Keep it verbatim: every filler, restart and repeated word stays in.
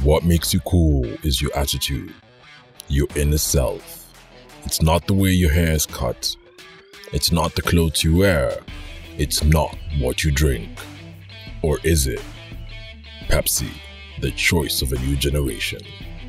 What makes you cool is your attitude, your inner self. It's not the way your hair is cut. It's not the clothes you wear. It's not what you drink. Or is it? Pepsi, the choice of a new generation.